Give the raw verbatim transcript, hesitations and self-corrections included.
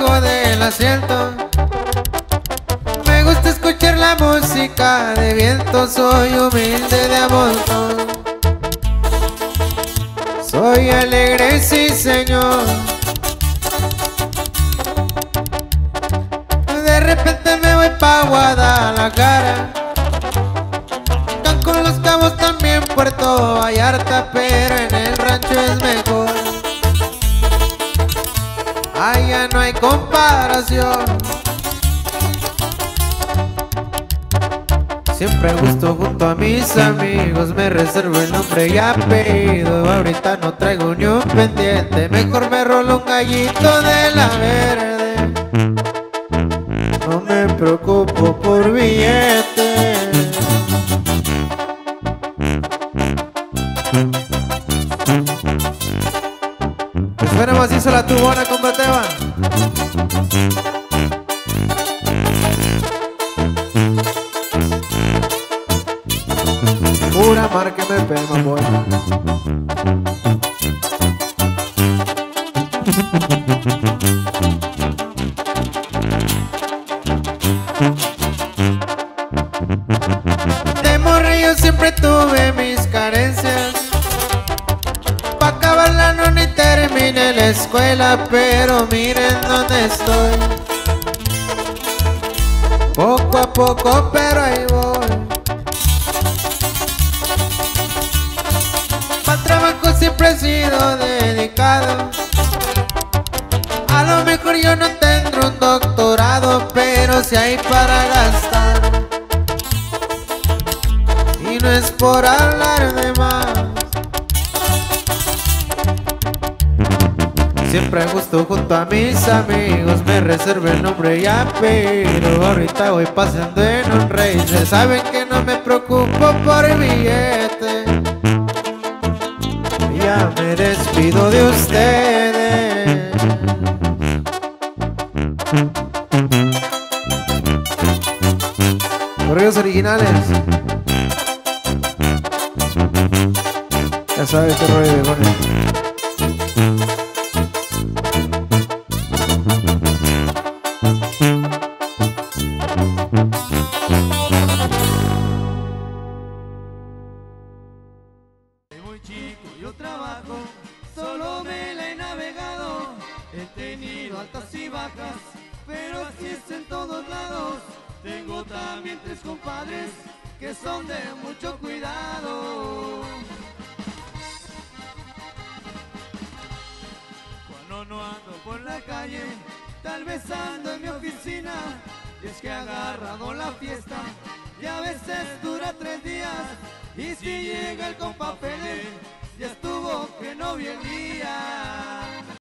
debajo del asiento. Me gusta escuchar la música de viento, soy humilde de amor. Soy alegre, sí señor. De repente me voy pa' Guadalajara, Cancún, Los Cabos, también Puerto Vallarta, pero en el rancho es mejor. Allá no hay comparación. Siempre gusto junto a mis amigos, me reservo el nombre y apellido. Ahorita no traigo ni un pendiente, mejor me rolo un gallito de la verde. No me preocupo por billetes. Espera macizo la tubona con Bateva. Pura marca M P, mamón. De morrillo siempre tuve mis carencias. Pa' acabarla no ni terminé la escuela, pero miren dónde estoy. Poco a poco, pero ahí voy. Pa'l trabajo siempre he sido dedicado. A lo mejor yo no tendré un doctorado, pero si hay para gastar. Y no es por hablar de más. Siempre gusto junto a mis amigos, me reservo el nombre y apellido. Ahorita voy pasando en un racer, saben que no me preocupo por el billete. Ya me despido de ustedes. Correos originales. Ya sabes qué rollo de poner. Muy chico yo trabajo, solo me la he navegado. He tenido altas y bajas, pero así es en todos lados. Tengo también tres compadres que son de mucho cuidado. Cuando no ando por la calle, tal vez ando en mi oficina. Y es que he agarrado la fiesta y a veces dura tres días. Y si llega el compa Fede, ya estuvo que no venía.